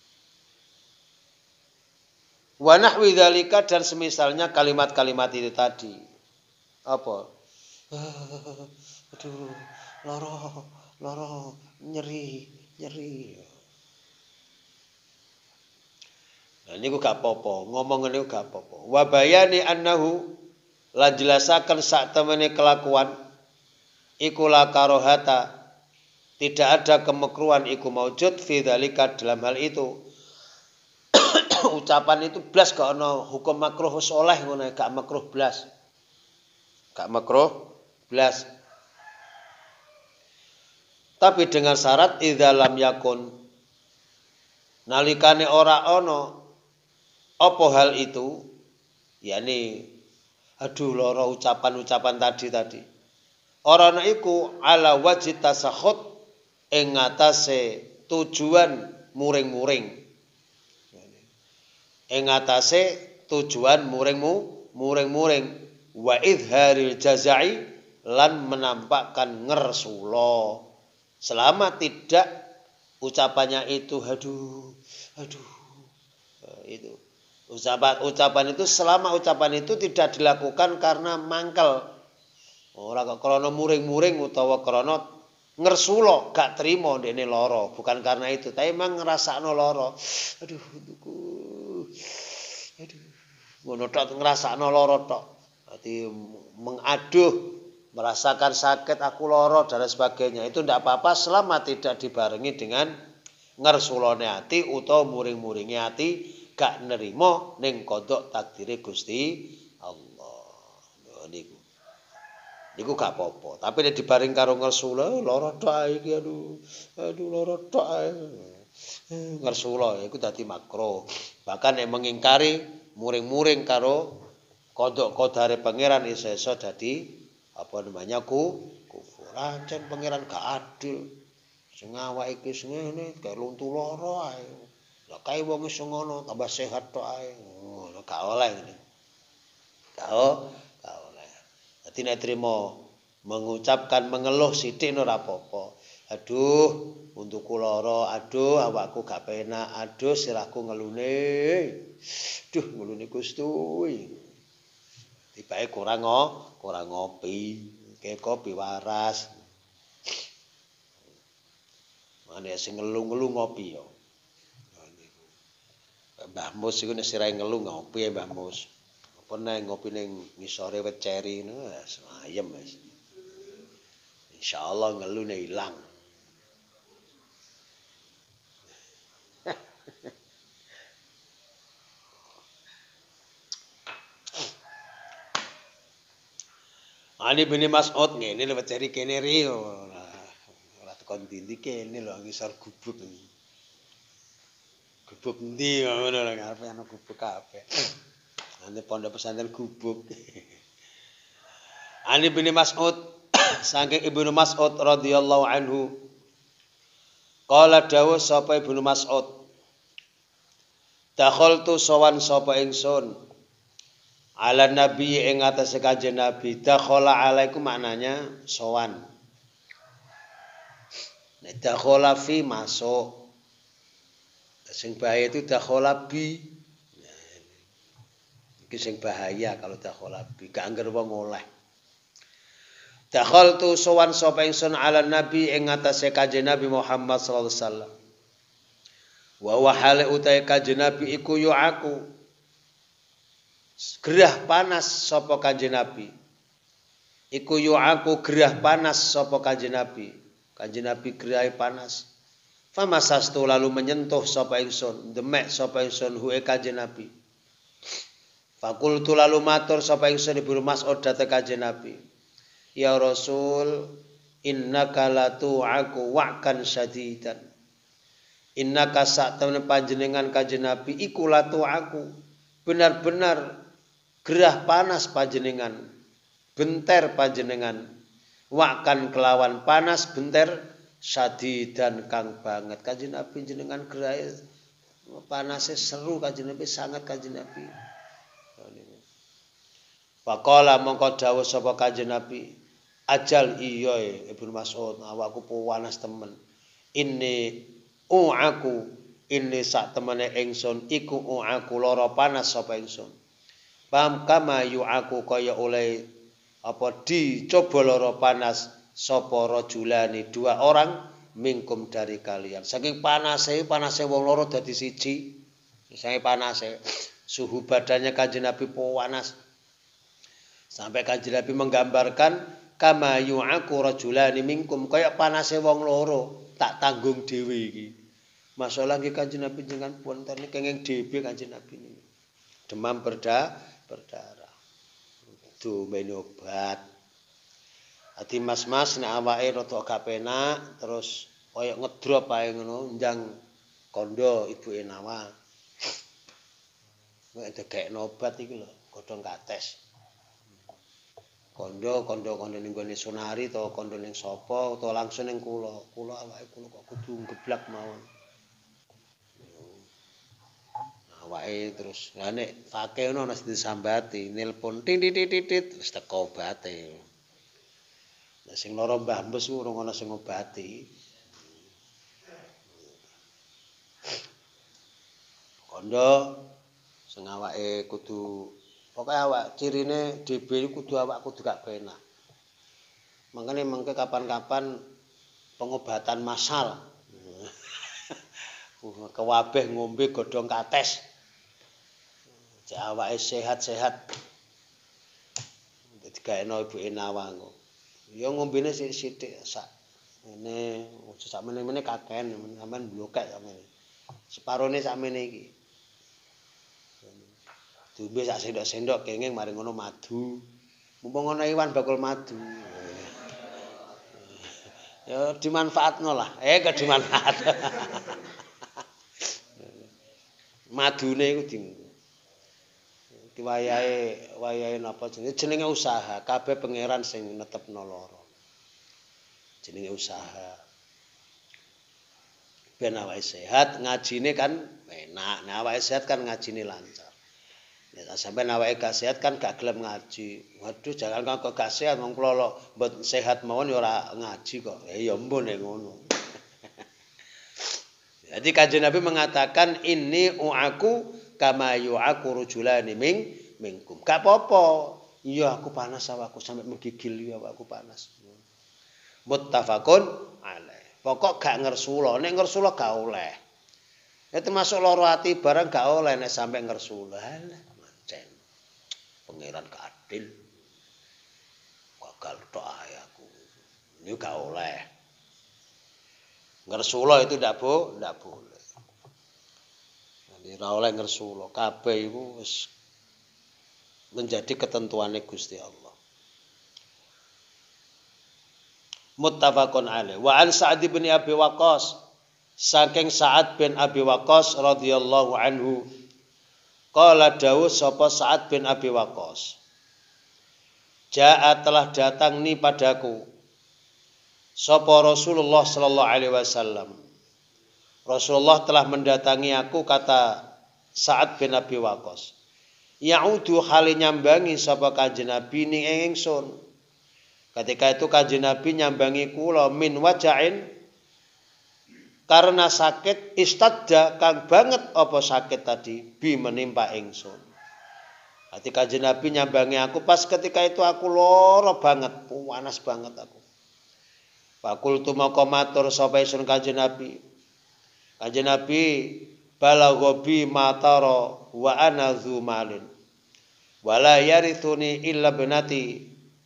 Wa nahwi dzalika dan semisalnya kalimat-kalimat itu tadi. Apa? Aduh, lara, lara, nyeri, nyeri. Nah niku gak apa-apa, ngomong ngene niku gak apa-apa. Wa bayani annahu lan jelasaken sak temene kelakuan iku la karohata tidak ada kemekruhan iku maujud fi dzalika dalam hal itu. Ucapan itu blas gak ana hukum makruh wis oleh ngono gak makruh blas. Gak makruh blas. Tapi dengan syarat idza lam yakun nalikane ora ana apa hal itu yakni aduh lara ucapan-ucapan tadi tadi. Ora ana iku ala wajib tasakhut ing ngatasé tujuan muring-muring. Ing ngatasé tujuan muringmu muring-muring wa idharil jazai lan menampakkan ngersula. Selama tidak ucapannya itu aduh aduh itu ucapan ucapan itu selama ucapan itu tidak dilakukan karena mangkel. Ora kok krana muring-muring utawa krana ngersula gak trimo ndekne lara bukan karena itu tapi memang ngrasakno lara aduh untukku aduh ngono tok ngrasakno lara tok dadi mengaduh merasakan sakit aku lara dan sebagainya itu ndak apa-apa selama tidak dibarengi dengan ngersulane ati utawa muring-muringe ati gak nerima ning kodok takdire Gusti Allah niku iku gak apa-apa, tapi nek dibaring karo ngersula lara tok ae iki aduh. Aduh lara tok ae. Ngersula iku dadi makruh. Bahkan nek mengingkari muring-muring karo kodok kodare pangeran iso-iso dadi apa namanya ku kufur. Ancen pangeran gak adil. Sing awake iki sing ngene gak luntu lara ae. Lah kae wong iso ngono tambah sehat tok ae. Ngono gak oleh ngene. Gak Dadi nek trimo mengucapkan mengeluh sithik ora apa-apa. Aduh, untukku lara, aduh awakku gak penak, aduh sirahku ngelune. Duh, ngelune Gusti. Tibake kurang kurang ngopi, ke kopi waras. Mane sing ngelu-ngelu ngopi yo. Mbah Mus iku nek sirahe ngelu ngopi Mbah Mus. Pernah ngopi ning ngisore wit ceri niku wis ayem wis. Insyaallah ngelune ilang. Ani bin Mas'ud ngene wit ceri kene ri ora tekon ndi kene lho ngisor gubuk. Gubuk ndi ngono lho ngarepe ana gubuk kabeh. Ane pondok pesantren gubuk. Ani bin Mas'ud saking Ibnu Mas'ud radhiyallahu anhu qala dawuh sapa Ibnu Mas'ud dakhaltu sawan sapa ingsun ala nabi ing atase kanjeng Nabi dakhala alaikum maknanya sawan nek dakhala fi masuk sing bahaya itu dakhala bi iki sing bahaya kalau dakhala bi gak angger wong oleh. Dakhaltu sawan sapa ingsun ala nabi ing atase kanjeng Nabi Muhammad sallallahu alaihi wasallam. Wa wa hale utahe kanjeng Nabi iku yo aku. Gerah panas sapa kanjeng Nabi. Iku yo aku gerah panas sapa kanjeng Nabi. Kanjeng Nabi gerahe panas. Famasastu lalu menyentuh sapa ingsun, demek sapa ingsun huwe kanjeng Nabi. Fakultu lalu matur sapa ingsun Ibnu Mas'ud dhateng kanjeng Nabi. Ya Rasul, innaka latu'aku wa'kan syadidan. Innaka saktemene panjenengan kanjeng Nabi iku latu'aku. Benar-benar gerah panas panjenengan. Benter panjenengan. Wa'kan kelawan panas benter syadidan kang banget. Kanjeng Nabi jenengan gerah panasnya seru kanjeng Nabi sangat kanjeng Nabi. Faqala mongko dawuh sapa kanjeng Nabi ajal iya Ibnu Mas'ud awakku panas temen ini u'aku ini sak temene ingsun iku u'aku lara panas sapa ingsun pam kama yu'aku kaya oleh apa dicoba lara panas sapa rajulani dua orang mingkum dari kalian saking panase panase wong loro dadi siji saking panase suhu badannya kanjeng Nabi panas sampai kanjeng Nabi menggambarkan kama yu'aku rajulani minkum kaya panase wong loro tak tanggung dhewe iki. Masalah nggih kanjeng Nabi jenengan punten kenging dhewe kanjeng Nabi niki. Demam berda berdarah. Dumeni obat. Ati mas-mas nek awake rada gak penak terus kaya ngedrop ae ngono njang kondo ibuke Nawa. Nek degekno obat iki lho godhong kates. Kondo, kondo, kondo ning gone Sunari to kondo ning sapa utawa langsung ning kula. Kula awake kula kok kudu geblak mawon. Awake terus lha nek fakih ono ana disambati, nelpon titit-titit wis teko obate. Lah sing lara mbah mbes ku urung ana sing ngobati. Kondo sing awake kudu pokoke awak cirine D B kudu awak kudu gak penak. Makane mengke kapan-kapan pengobatan massal. Kewabeh ngombe godhong kates. Jek awake sehat-sehat. Dadi gaeno ibuke Nawang. Ya ngombene sithik-sithik sak. Ngene sak meneh-meneh kaken sampean blokek sampean. Separone sakmene iki. Dumbe sak sendok-sendok kenging mari ngono madu. Mumpung ana iwan bakul madu. Ya dimanfaatno lah. Eh ke dimanfaat. Madune iku di wayahe wayahe napa jenenge jenenge usaha. Kabeh pangeran sing netepno lara. Jenenge usaha. Ben awake sehat, ngajine kan enak. Nah awake sehat kan ngajine lancar. Ya sampeyan awake gak sehat kan gak gelem ngaji. Waduh jangan kok gak sehat wong kula mbot sehat mawon ya ora ngaji kok. Ya mbon nek ngono. Jadi kanjeng Nabi mengatakan ini u'aku kama yu'aku rajulani ming mingkum. Gak apa-apa. Iya aku panas awakku sampai menggigil ya awakku panas. Muttafaqun alaih. Pokok gak ngersula, nek ngersula gak oleh. Ya termasuk lara ati barang gak oleh nek sampai ngersula. Halah. Pangeran keadil gagal tok aku ini gak oleh ngersula itu ndak bo ndak boleh jadi ora oleh ngersula kabeh iku wis menjadi ketentuane Gusti Allah. Muttafaqun alaih. Wa an Sa'd bin Abi Waqqas saking Sa'ad bin Abi Waqqas radhiyallahu anhu qala dawuh sapa Sa'ad bin Abi Waqqas. Ja'a telah datang ni padaku sapa Rasulullah sallallahu alaihi wasallam. Rasulullah telah mendatangi aku, kata Sa'ad bin Abi Waqqas. Ya'udu hale nyambangi sapa Kanjeng Nabi ning ingsun. Ketika itu Kanjeng Nabi nyambangi kula min wajain karena sakit istadda kang banget apa sakit tadi bi menimpa ingsun. Hati Kanjeng Nabi nyambangi aku pas ketika itu aku lara banget, panas banget aku. Fakultu maka matur sapa ingsun Kanjeng Nabi. Kanjeng Nabi balaghobi matara wa ana dzu malin wala yarithuni illa binati.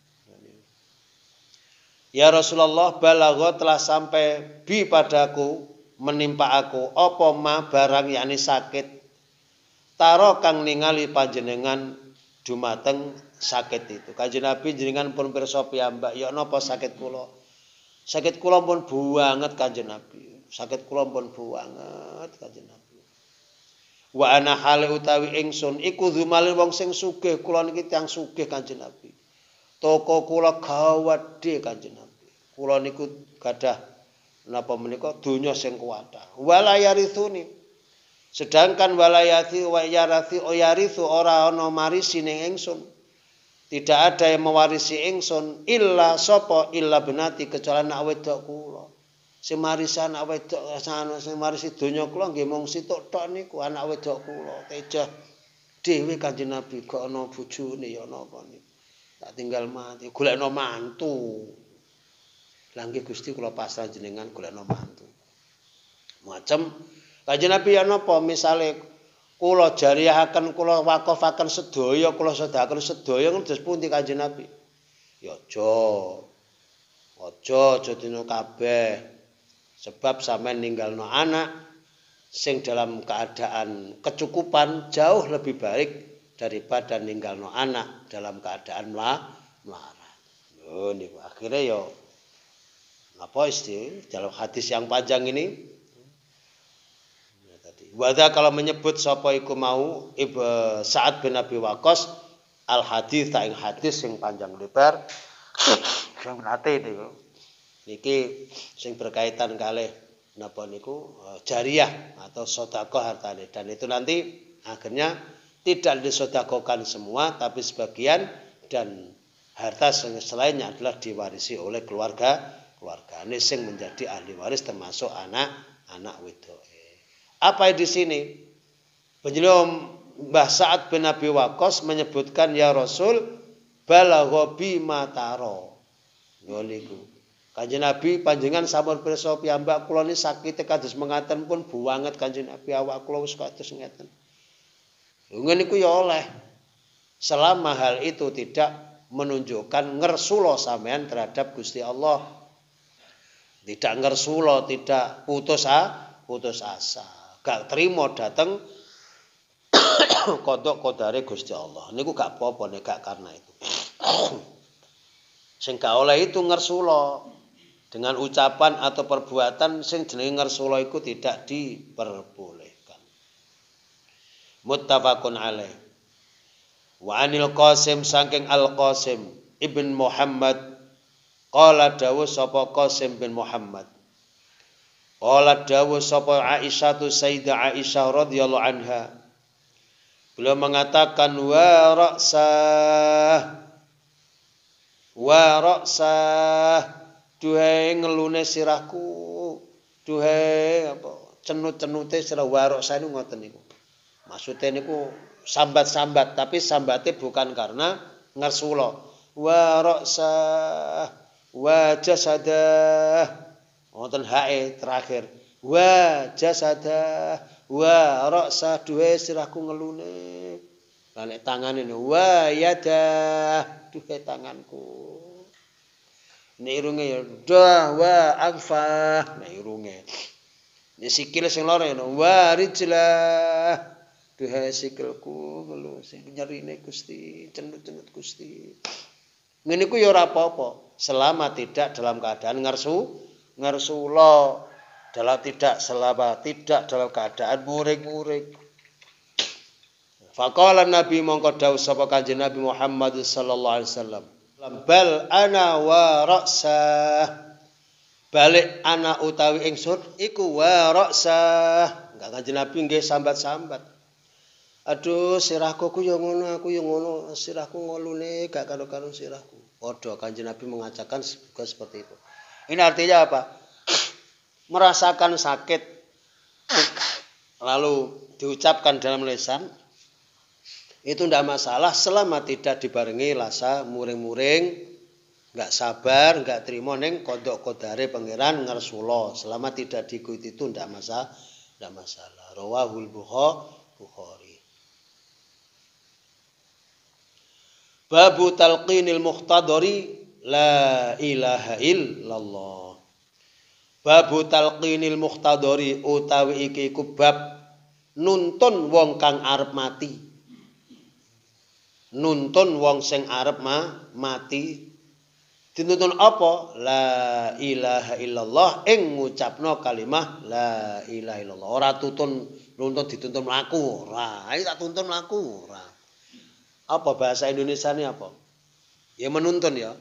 Ya Rasulullah, balagho telah sampai bi padaku, menimpa aku apa ma barang yakni sakit taro kang ningali panjenengan dumateng sakit itu. Kanjeng Nabi jenengan pun pirsa piyambak ya napa sakit kula. Sakit kula pun banget Kanjeng Nabi. Sakit kula pun banget Kanjeng Nabi. Wa ana hale utawi ingsun iku zumalin wong sing sugih, kula niki tiyang sugih Kanjeng Nabi. Toko kula gawedhe Kanjeng Nabi. Kula niku gadah napa menika donya sing kuwatah. Wala yarithuni. Sedangkan walayati wa yarathi oyarithu ora ana marisi ning ingsun. Tidak ada yang mewarisi ingsun illa sapa illa benati kecuali anak wedok kula. Sing marisi anak wedok sing marisi donya kula nggih mung situk tok niku anak wedok kula. Tejah dhewe Kanjeng Nabi kok ana bojone ya napa niku. Tak tinggal mati golekno mantu. Lah nggih Gusti kula pasrah jenengan golekno mantu. Macem Kanjeng Nabi ya napa misale kula jariahaken kula waqafaken sedaya kula sedekaken sedaya ngertos pundi Kanjeng Nabi. Ya aja. Aja aja dina kabeh. Sebab sampean ninggalno anak sing dalam keadaan kecukupan jauh lebih baik daripada ninggalno anak dalam keadaan melarat. Lho niku akhire ya apa isti dalam hadis yang panjang ini ya, tadi. Wada kalau menyebut sapa iku mau Ibu Sa'ad bin Abi Waqqas al hadis ta ing hadis sing panjang lebar sing nate niku. Niki sing berkaitan kalih napa niku jariah atau sedekah hartane dan itu nanti akhirnya tidak disedekahkan semua tapi sebagian dan harta selainnya adalah diwarisi oleh keluarga keluarga ini sing menjadi ahli waris termasuk anak-anak wedoke. Apa di sini? Penjelasan Mbah Sa'ad bin Abi Waqqas menyebutkan ya Rasul balagha bi mataro. Niku Kanjeng Nabi panjenengan sampun pirsa piyambak kula niki sakit kados mengaten pun buanget Kanjeng Nabi awak kula wis kados ngeten. Lha niku ya oleh selama hal itu tidak menunjukkan ngersula sampean terhadap Gusti Allah. Tidak ngersula, tidak putus asa, putus asa. Gak terima dateng kodok kodare Gusti Allah. Niku gak apa-apa nek gak karena itu. Sing gak oleh itu ngersula. Dengan ucapan atau perbuatan sing jenenge ngersula iku tidak diperbolehkan. Muttafaqun alaih. Wa anil Qasim saking Al Qasim ibn Muhammad qala dawuh sapa Qasim bin Muhammad. Qala dawuh sapa Aisyah tu Sayyidah Aisyah radhiyallahu anha. Beliau mengatakan wa ra'sah wa ra'sah duhai ngelune sirahku, duhai apa cenut-cenute sirah warok saya ngoten niku. Maksudnya niku sambat-sambat tapi sambate bukan karena ngersula. Warok sah wa jasadah. Ngoten hae terakhir. Wa jasadah wa ra'sah duhai sirahku ngelune. Lah nek tangane wa yadah duhai tanganku. Nek irunge ya dah wa agfah nek irunge. Nek sikile sing lara ya wa rijlah duhai sikilku ngelu sing nyerine Gusti, cenut-cenut Gusti. Ngene iku ya ora apa-apa selama tidak dalam keadaan ngersu ngersula, dalam tidak selama tidak dalam keadaan muring-muring. Faqala Nabi mongko dawuh sapa Kanjeng Nabi Muhammad sallallahu alaihi wasallam. Bal ana wa ra'sah. balik ana utawi ingsun iku waroksa. Enggak Kanjeng Nabi nggih sambat-sambat. Aduh sirahku ku yo ngono, aku yo ngono, sirahku ngolune gak karo-karo sirahku. Padha Kanjeng Nabi mengajarkan juga seperti itu. Ini artinya apa? Merasakan sakit lalu diucapkan dalam lisan itu tidak masalah selama tidak dibarengi rasa muring-muring, nggak sabar, nggak terima neng kodok kodare pangeran ngersula. Selama tidak diikuti itu tidak masalah, tidak masalah. Rawahul Bukhari. Babu talqinil muhtadari la ilaha illallah. Babu talqinil muhtadari utawi iki iku bab nuntun wong kang arep mati. Nuntun wong sing arep ma, mati. Dituntun apa? La ilaha illallah ing ngucapno kalimah la ilaha illallah. Ora tutun nuntun dituntun mlaku, ora. Iki tak tuntun mlaku, ora. Apa bahasa Indonesiane apa? Ya menuntun ya.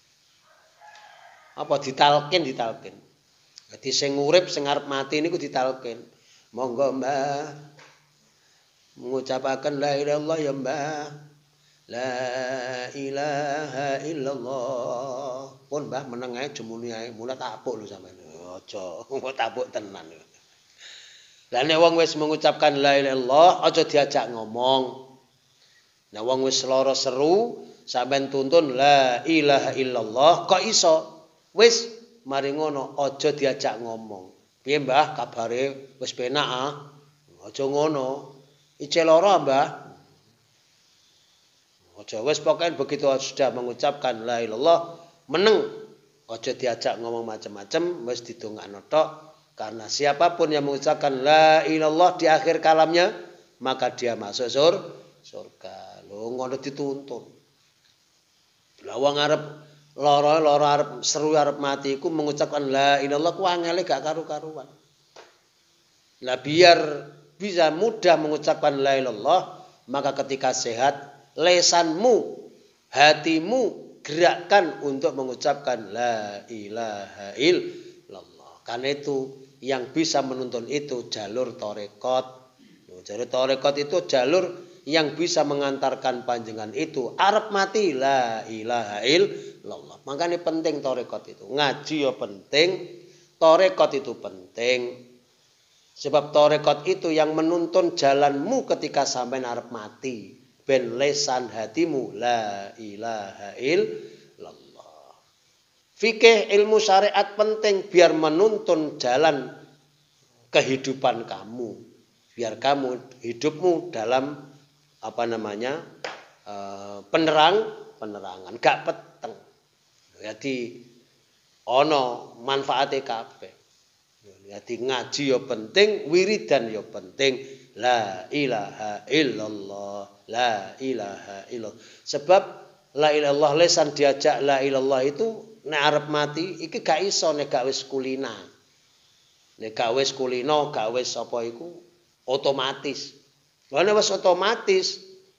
Apa ditalkin ditalkin. Jadi sing urip sing arep mati niku ditalkin. Monggo Mbah mengucapaken la ilaha illallah ya Mbah. La ilaha illallah. Pun Mbah meneng ae jemuni ae, mula tapuk lho sampean. Aja, kok tapuk tenan. Lah nek wong wis mengucapkan la ilaha illallah, aja diajak ngomong. Nah wong wis lara seru, sampean tuntun la ilaha illallah, kok iso? Wis mari ngono, aja diajak ngomong. Piye Mbah kabare wis penak ah? Aja ngono. Ice lara Mbah. Aja wis pokoke begitu sudah mengucapkan la ilallah meneng aja diajak ngomong macam-macam wis didongakno tok karena siapapun yang mengucapkan la ilallah di akhir kalamnya maka dia masuk sur surga. Lho ngono dituntun. Lah wong arep lara-lara arep seru arep mati iku mengucapkan la ilallah ku angele gak karu-karuan. Lah biar bisa mudah mengucapkan la ilallah maka ketika sehat lesanmu, hatimu gerakkan untuk mengucapkan la ilaha illallah. Karena itu yang bisa menuntun itu jalur tarekat. Jalur tarekat itu jalur yang bisa mengantarkan panjenengan itu arep mati la ilaha illallah. Makanya penting tarekat itu. Ngaji ya penting, tarekat itu penting. Sebab tarekat itu yang menuntun jalanmu ketika sampai arep mati. Ben lesan hatimu la ilaha illallah. Fikih ilmu syariat penting biar menuntun jalan kehidupan kamu. Biar kamu hidupmu dalam apa namanya uh, penerang penerangan gak peteng. Jadi ono manfaate kabeh. Jadi ngaji ya penting, wiridan ya penting. La ilaha illallah, la ilaha illallah. Sebab la ilaha illallah lesan diajak la ilallah itu nek arep mati iki gak iso nek gak wis kulina. Nek gak wis kulina, gak wis apa iku otomatis. Lah nek wis otomatis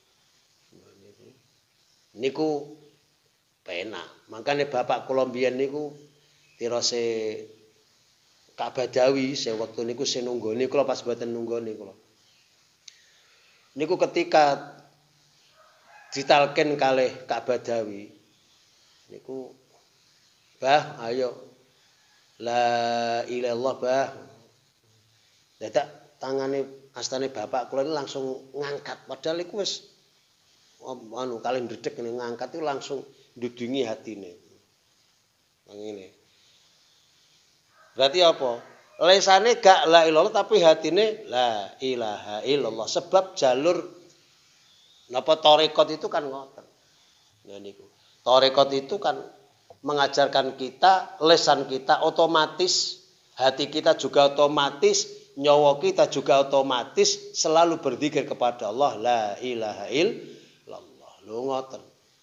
niku penak. Makane bapak kula mbiyen niku tirose Kak Badawi se wektu niku sing nunggoni kula pas mboten nunggoni kula. Niku ketika ditalken kalih Kak Badawi niku Bah ayo la ilaha illallah Bah. Dadak tangane astane bapak kula ini langsung ngangkat padahal iku wis anu kalih ndredeg ngene ngangkat itu langsung ndudungi hatine. Ngene. Berarti apa? Lesane gak la ilallah tapi hatine la ilaha illallah. Sebab jalur napa tarekat itu kan ngoten. Nah niku. Tarekat itu kan mengajarkan kita, lesan kita otomatis, hati kita juga otomatis, nyawa kita juga otomatis selalu berzikir kepada Allah la ilaha illallah. Lho ngoten.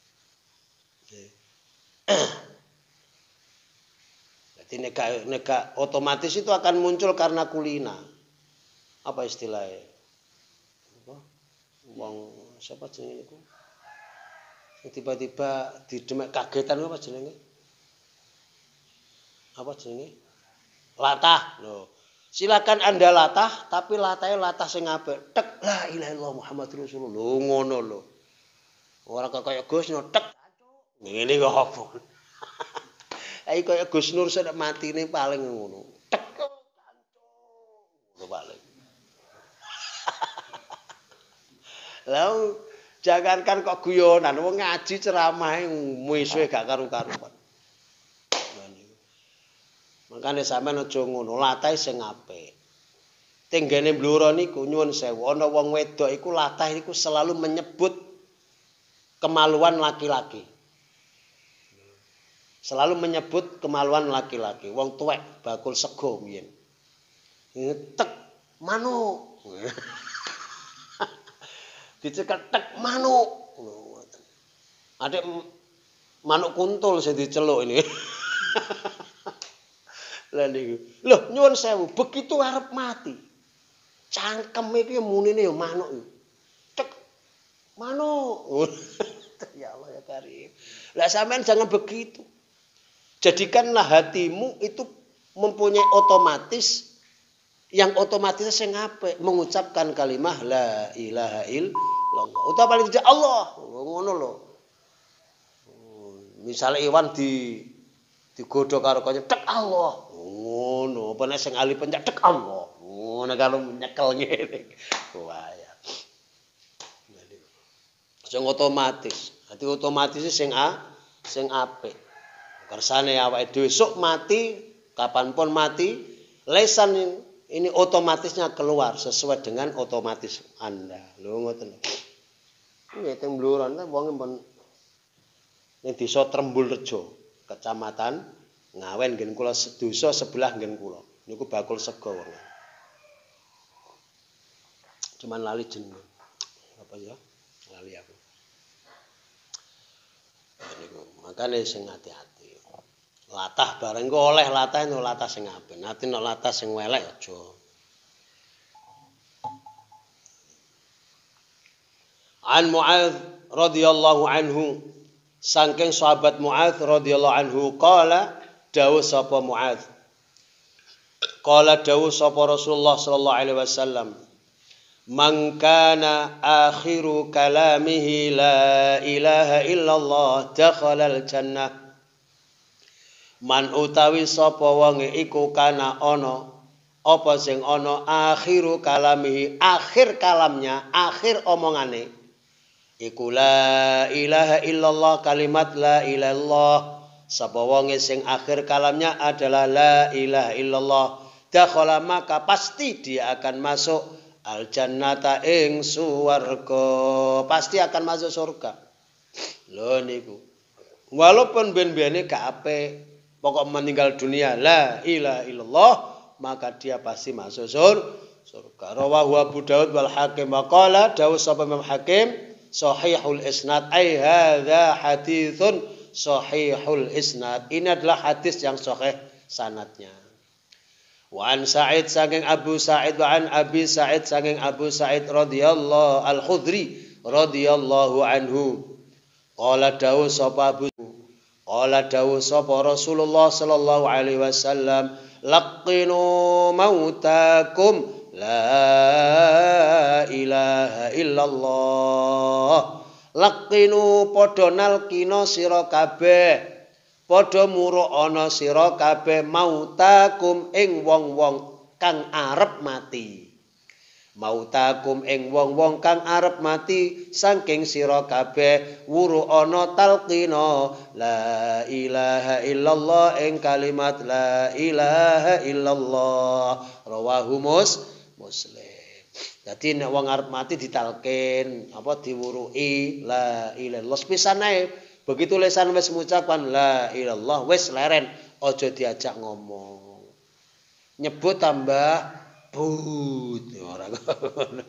Neka, neka otomatis itu akan muncul karena kulina. Apa istilahnya? Apa? Wong siapa jenenge niku? Tiba-tiba didemek kagetan apa jenenge? apa jenenge? Latah. Loh. Silakan Anda latah, tapi latahnya latah sing apik. Tek la ilaha illallah Muhammadur Rasulullah. Lho ngono lho. Ora kaya Gus Nur tek. Ngene kok apa? Ai kaya Gus Nur sak matine paling ngono. Tek kanca. Paling. Lah jangankan kok guyonan, wong ngaji ceramahe muisuhe gak karu-karuan. Makane sampean aja ngono, latah sing apik. Tenggene bluro niku nyuwun sewu, ana wong wedok iku latah iku selalu menyebut kemaluan laki-laki. Selalu menyebut kemaluan laki-laki. Wong tuwek bakul sego biyen. Tek manuk. Diceketek manuk. Adek manuk kuntul sing diceluk ini. Lah niku. Loh, nyuwun sewu, begitu arep mati. Cangkeme iki munine ya manuk iki. Cek. Manuk. Ya Allah ya Karim. Lah sampean jangan begitu. Jadikanlah hatimu itu mempunyai otomatis yang otomatis sing apik, mengucapkan kalimah la ilaha illallah. Utawa paling tidak Allah. Ngono lho. Misale Iwan di digodho karo kanca tek Allah. Ngono, apa nek sing ahli pencak tek Allah. Ngono kalau nyekel ngene. Wah ya. Sing otomatis. Dadi otomatis sing a sing apik. Kersane awake dhewe sok mati, kapanpun mati, lesan ini otomatisnya keluar sesuai dengan otomatis Anda. Lho ngoten. Nggih teng Bluron ta wong pun ning desa Trembulrejo, Kecamatan Ngawen ngen kula sedoso sebelah ngen kula. Niku bakul sego wong. Cuman lali jeneng. Apa ya? Lali aku. Niku makane sing hati-hati. Latah bareng kok oleh latah itu latah sing apik. Nanti nek latah sing welek aja. An Muadz radhiyallahu anhu saking sahabat Muadz radhiyallahu anhu qala dawuh sapa Muadz qala dawuh sapa Rasulullah sallallahu alaihi wasallam man kana akhiru kalamihi la ilaha illallah dakhala al jannah man utawi sapa wonge iku kana ana apa sing ana akhiru kalamihi akhir kalamnya akhir omongane iku la ilaha illallah kalimat la ilaha illallah sapa wonge sing akhir kalamnya adalah la ilaha illallah dakhala maka pasti dia akan masuk al jannata ing swarga pasti akan masuk surga lho niku walaupun ben-bene gak apik pokok meninggal dunia la ilaha illallah maka dia pasti masuk surga. Rawahu Abu Daud wal Hakim maqala Daud sapa Imam Hakim sahihul isnad ai hadza haditsun sahihul isnad. Ini adalah hadis yang sahih sanadnya. Wa an Sa'id saking Abu Sa'id wa an Abi Sa'id saking Abu Sa'id radhiyallahu al-Khudri radhiyallahu anhu. Qala Daud sapa Abu Qala dawuh sapa Rasulullah sallallahu alaihi wasallam laqinu mautakum la ilaha illallah laqinu padha nalkina sira kabeh padha muruk ana sira kabeh mautakum ing wong-wong kang arep mati mautakum ing wong-wong kang arep mati saking sira kabeh wuru ana talqina la ilaha illallah ing kalimat la ilaha illallah rawahu mus muslim. Dadi nek wong arep mati ditalkin apa diwuruki la ilaha illallah pisanae begitu lesan wis ngucapkan la ilallah wis leren aja diajak ngomong nyebut tambah but ora ngono.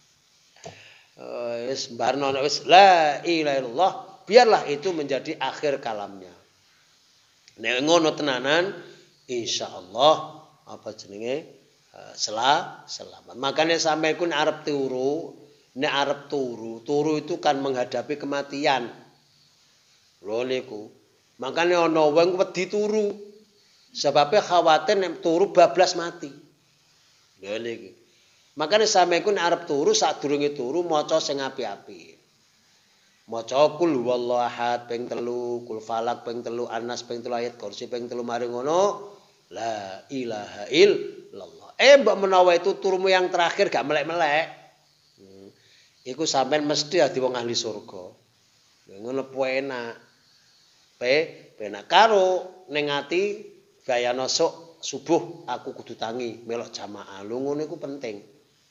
Wis barno wis la ilaha illallah biarlah itu menjadi akhir kalamnya. Nek ngono tenanan insyaallah apa jenenge sela selamat. Makanya sampai kun arep turu, nek arep turu, turu itu kan menghadapi kematian. Lho niku. Makanya ana wong wedi turu. Sebabnya khawatir nek turu bablas mati. Lha niki. Makane sampeyan ku nek arep turu sadurunge turu maca sing apik-apik. Maca kul huwallahu ahad ping telu, kul falak ping telu, anas ping telu, ayat kursi ping telu mari ngono. La ilaha illallah. Eh mbok menawa itu turumu yang terakhir gak melek-melek. Hmm. Iku sampean mesti dadi wong ahli surga. Ngono penak. Pe penak karo ning ati bayana sok subuh aku kudu tangi melok jamaah. Lho ngono iku penting.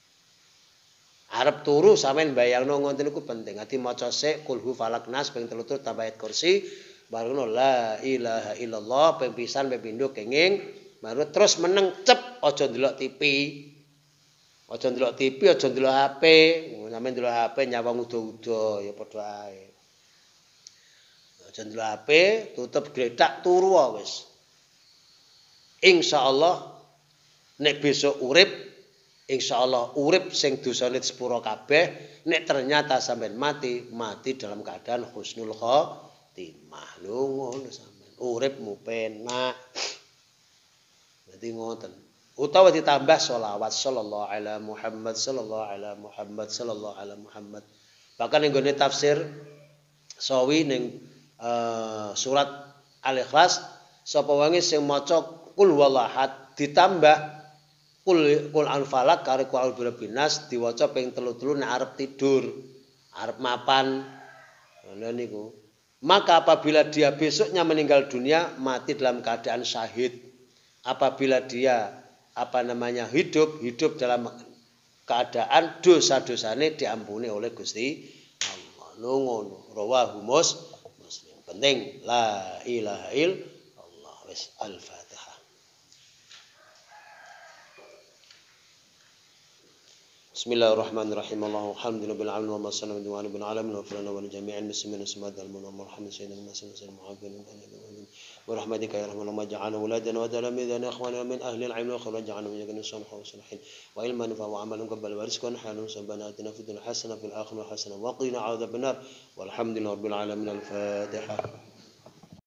Arep turu sampean bayangno ngoten niku penting. Ati maca sik kulhu falak nas ping telu tambah ayat kursi baru la ilaha illallah ping pisan ping pindho kenging baru terus meneng cep aja ndelok T V. Aja ndelok T V, aja ndelok H P. Sampeyan ndelok H P nyawang udo-udo ya padha ae. Aja ndelok H P, tutup gledak turu wis. Insyaallah nek besok urip insyaallah urip sing dosane sepuro kabeh nek ternyata sampean mati mati dalam keadaan husnul khotimah. Lho ngono sampean uripmu penak. Dadi ngoten. Utawa ditambah sholawat sallallahu ala Muhammad sallallahu ala Muhammad sallallahu ala Muhammad. Bahkan ning gone tafsir sawi ning uh, surat Al-Ikhlas sapa wangi sing maca kul huwallahu ahad ditambah kul kul al-falak karo kul al-binas diwaca ping telu-telu nek arep tidur, arep mapan. Lha niku. Maka apabila dia besoknya meninggal dunia mati dalam keadaan syahid. Apabila dia apa namanya hidup hidup dalam keadaan dosa-dosane diampuni oleh Gusti Allah. Ngono rawahu Muslim. Penting la ilaha illallah wis al-Fatihah. Bismillahirrahmanirrahim. Allahu hamdulillah alamin wa sallallahu alaihi wa alamin wa firana wa jami'al muslimin subhanallahi wa marhaman sayyidina Muhammadin wa rahmatika ya rahman wa ja'alna waladan wa talamidana ikhwana min ahli al-ilm wa khawla ja'alna min yakun salihin wa salihin wa ilman fa wa amalan qabbal wa rizqan halal sabana atina fid dunya hasanah fil akhirati hasanah wa qina 'adzaban nar walhamdulillahi rabbil alamin al-Fatihah.